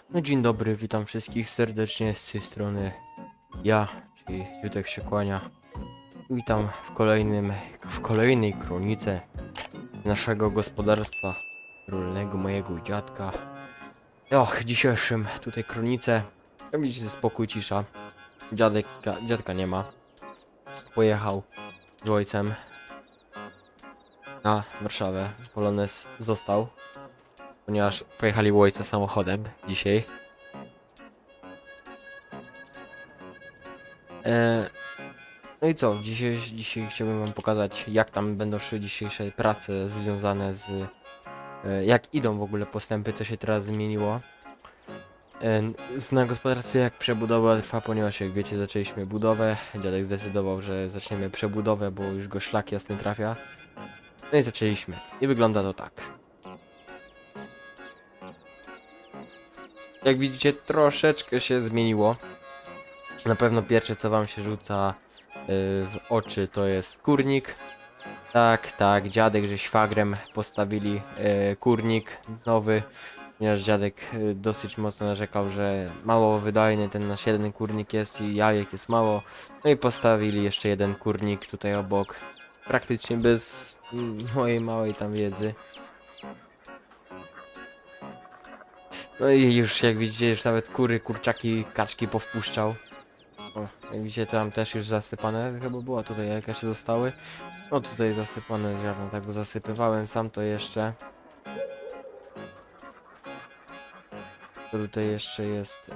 No dzień dobry, witam wszystkich serdecznie z tej strony ja, czyli Jutek się kłania. Witam w kolejnej kronice naszego gospodarstwa rolnego mojego dziadka. Dzisiejszym tutaj kronice, jak widzicie, spokój, cisza. Dziadka nie ma. Pojechał z ojcem na Warszawę. Polonez został, ponieważ pojechali u ojca samochodem dzisiaj. No i co, dzisiaj chciałbym wam pokazać, jak tam będą szły dzisiejsze prace związane z... jak idą w ogóle postępy, co się teraz zmieniło. Na gospodarstwie jak przebudowa trwa, ponieważ jak wiecie, zaczęliśmy budowę. Dziadek zdecydował, że zaczniemy przebudowę, bo już go szlak jasny trafia. No i zaczęliśmy. I wygląda to tak. Jak widzicie, troszeczkę się zmieniło. Na pewno pierwsze, co wam się rzuca w oczy, to jest kurnik. Tak, dziadek, że szwagrem postawili kurnik nowy, ponieważ dziadek dosyć mocno narzekał, że mało wydajny ten nasz jeden kurnik jest i jajek jest mało. No i postawili jeszcze jeden kurnik tutaj obok, praktycznie bez mojej małej tam wiedzy. No i już jak widzicie, już nawet kury, kurczaki, kaczki powpuszczał. O, jak widzicie, tam też już zasypane, chyba była tutaj jakaś zostały. No tutaj zasypane ziarno, tak go zasypywałem sam to jeszcze. To tutaj jeszcze jest...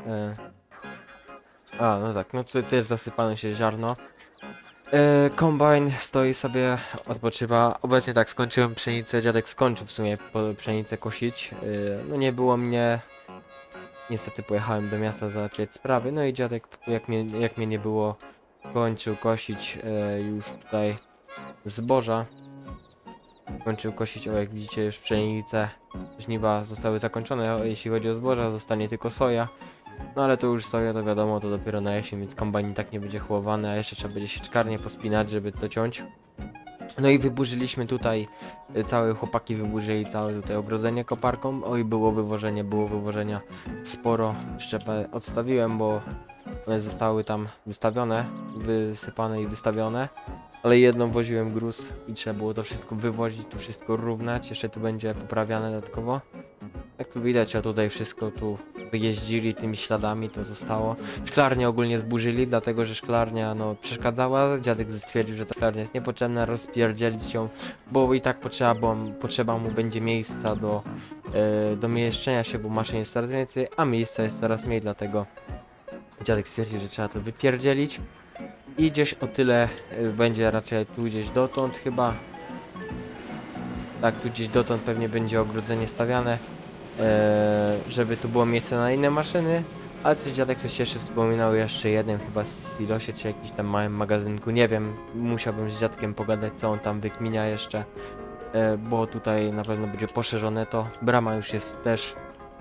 no tak, no tutaj też zasypane się ziarno. Kombajn stoi sobie, odpoczywa. Obecnie tak, skończyłem pszenicę, dziadek skończył w sumie pszenicę kosić. No nie było mnie... Niestety pojechałem do miasta załatwiać sprawy, no i dziadek, jak mnie nie było, kończył kosić już tutaj zboża. Kończył kosić, jak widzicie, już pszenice, żniwa zostały zakończone, jeśli chodzi o zboża, zostanie tylko soja. No ale to już soja, to wiadomo, to dopiero na jesień, więc kombajn tak nie będzie chłowany, a jeszcze trzeba będzie sieczkarnię pospinać, żeby to ciąć. No i wyburzyliśmy tutaj, całe chłopaki wyburzyli całe tutaj ogrodzenie koparką. Oj, było wywożenia sporo. Szczepę odstawiłem, bo one zostały tam wystawione, wysypane i wystawione. Ale jedną woziłem gruz i trzeba było to wszystko wywozić, tu wszystko równać. Jeszcze tu będzie poprawiane dodatkowo. Jak tu widać, a tutaj wszystko tu wyjeździli tymi śladami, to zostało. Szklarnię ogólnie zburzyli, dlatego że szklarnia no przeszkadzała. Dziadek stwierdził, że ta szklarnia jest niepotrzebna, rozpierdzielić ją, bo i tak potrzeba mu będzie miejsca do mieszczenia się, bo maszyn jest coraz więcej, a miejsca jest coraz mniej, dlatego dziadek stwierdził, że trzeba to wypierdzielić. I gdzieś o tyle będzie raczej tu gdzieś dotąd chyba. Tak, tu gdzieś dotąd pewnie będzie ogrodzenie stawiane, żeby tu było miejsce na inne maszyny. Ale też dziadek coś jeszcze wspominał jeszcze jednym chyba silosie czy jakimś tam małym magazynku, nie wiem, musiałbym z dziadkiem pogadać, co on tam wykminia jeszcze, bo tutaj na pewno będzie poszerzone to. Brama już jest też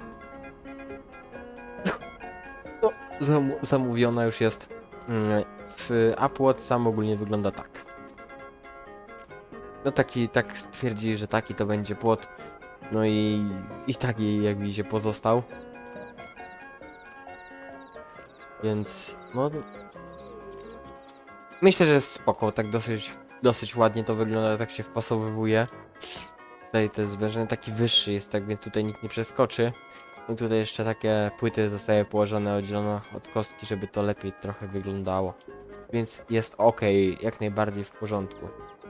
zamówiona już jest, a płot sam ogólnie wygląda tak. No tak stwierdzili, że taki to będzie płot. No i taki jak widzicie pozostał. Więc no... Myślę, że jest spoko, tak dosyć ładnie to wygląda, tak się wpasowywuje. Tutaj to jest zwężony, taki wyższy jest, tak więc tutaj nikt nie przeskoczy. I tutaj jeszcze takie płyty zostały położone oddzielone od kostki, żeby to lepiej trochę wyglądało. Więc jest ok, jak najbardziej w porządku.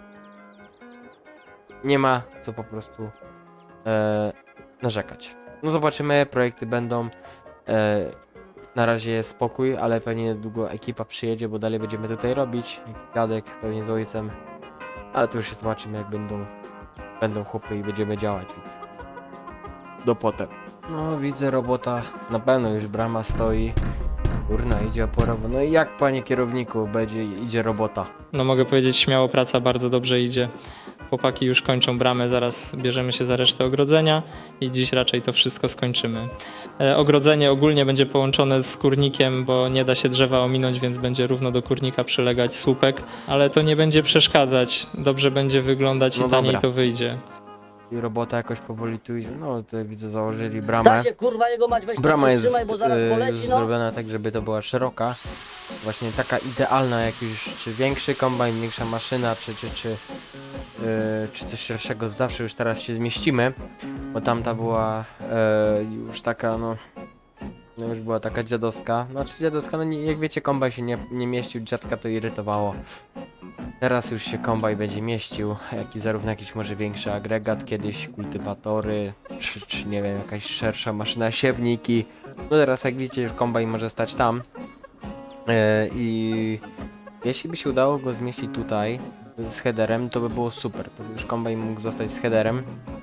Nie ma co po prostu narzekać. No zobaczymy, projekty będą. Na razie jest spokój, ale pewnie niedługo ekipa przyjedzie, bo dalej będziemy tutaj robić. Dziadek pewnie z ojcem. Ale to już się zobaczymy, jak będą chłopy i będziemy działać, więc do potem. No widzę robota, na pewno już brama stoi. Kurna, idzie opora. No i jak, panie kierowniku, idzie robota? No mogę powiedzieć śmiało, praca bardzo dobrze idzie. Chłopaki już kończą bramę, zaraz bierzemy się za resztę ogrodzenia i dziś raczej to wszystko skończymy. Ogrodzenie ogólnie będzie połączone z kurnikiem, bo nie da się drzewa ominąć, więc będzie równo do kurnika przylegać słupek, ale to nie będzie przeszkadzać, dobrze będzie wyglądać i taniej to wyjdzie. i robota jakoś powoli tu idzie. No tutaj widzę, założyli bramę. Da się, kurwa, jego mać, weź to Brama jest przytrzymaj, bo zaraz poleci, już no. zrobiona tak, żeby to była szeroka. Właśnie taka idealna, jak już czy większy kombajn, większa maszyna, czy coś szerszego, zawsze już teraz się zmieścimy. Bo tamta była już taka, no już była taka dziadowska. Znaczy dziadowska, no nie, jak wiecie, kombajn się nie mieścił, dziadka to irytowało. Teraz już się kombajn będzie mieścił, zarówno jakiś może większy agregat, kiedyś kultywatory, czy nie wiem, jakaś szersza maszyna, siewniki. No teraz jak widzicie, już kombajn może stać tam. I jeśli by się udało go zmieścić tutaj z headerem, to by było super. To by już kombajn mógł zostać z headerem.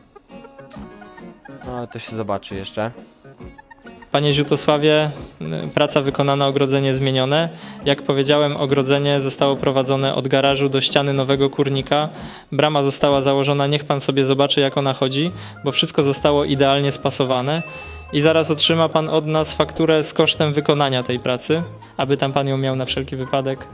No ale to się zobaczy jeszcze. Panie Ziutosławie, praca wykonana, ogrodzenie zmienione. Jak powiedziałem, ogrodzenie zostało prowadzone od garażu do ściany nowego kurnika. Brama została założona, niech pan sobie zobaczy, jak ona chodzi, bo wszystko zostało idealnie spasowane. I zaraz otrzyma pan od nas fakturę z kosztem wykonania tej pracy, aby tam pan ją miał na wszelki wypadek.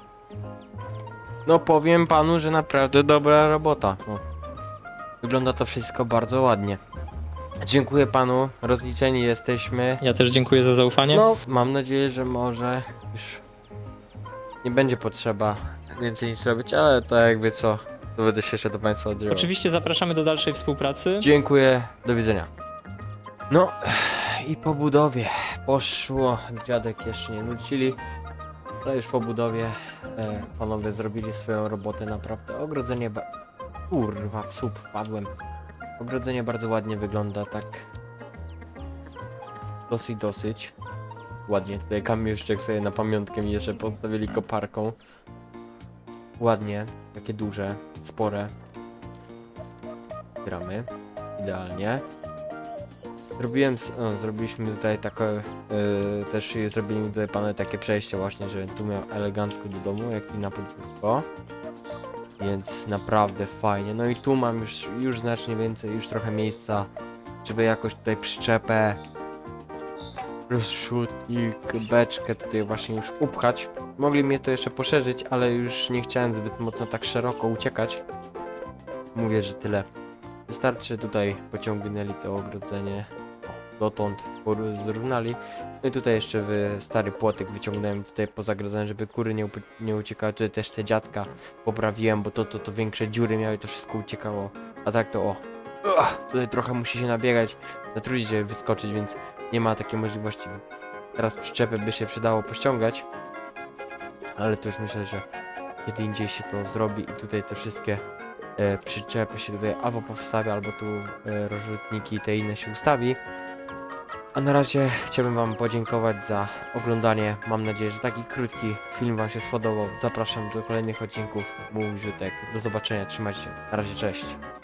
No powiem panu, że naprawdę dobra robota. No. Wygląda to wszystko bardzo ładnie. Dziękuję panu, rozliczeni jesteśmy. Ja też dziękuję za zaufanie. No, mam nadzieję, że może już nie będzie potrzeba więcej nic robić, ale to jakby co, to będę się jeszcze do państwa oddzielał. Oczywiście zapraszamy do dalszej współpracy. Dziękuję, do widzenia. No i po budowie poszło, dziadek jeszcze nie nucili, ale już po budowie panowie zrobili swoją robotę naprawdę. Ogrodzenie, kurwa, w słup wpadłem. Ogrodzenie bardzo ładnie wygląda, tak dosyć ładnie. Tutaj kamiuszczek sobie na pamiątkę mi jeszcze podstawili koparką. Ładnie, takie duże, spore. Gramy, idealnie. Zrobiliśmy tutaj takie, też zrobili tutaj panu takie przejście właśnie, żeby tu miał elegancko do domu, jak i na podwórko. Więc naprawdę fajnie. No i tu mam już znacznie więcej, już trochę miejsca, żeby jakoś tutaj przyczepę, rozrzutnik, beczkę tutaj właśnie już upchać. Mogli mnie to jeszcze poszerzyć, ale już nie chciałem zbyt mocno tak szeroko uciekać. Mówię, że tyle. Wystarczy, tutaj pociągnęli to ogrodzenie dotąd, zrównali. No i tutaj jeszcze stary płotek wyciągnąłem tutaj poza ogrodzeniem, żeby kury nie uciekały. Tutaj też te dziadka poprawiłem, bo to większe dziury miały, to wszystko uciekało. A tak to tutaj trochę musi się nabiegać, natrudzić, żeby wyskoczyć, więc nie ma takiej możliwości. Teraz przyczepy by się przydało pościągać, ale to już myślę, że kiedy indziej się to zrobi i tutaj te wszystkie przyczepy się tutaj albo powstawia, albo tu rozrzutniki i te inne się ustawi. A na razie chciałbym wam podziękować za oglądanie. Mam nadzieję, że taki krótki film wam się spodobał. Zapraszam do kolejnych odcinków. Mówił Ziutek. Do zobaczenia, trzymajcie się. Na razie, cześć.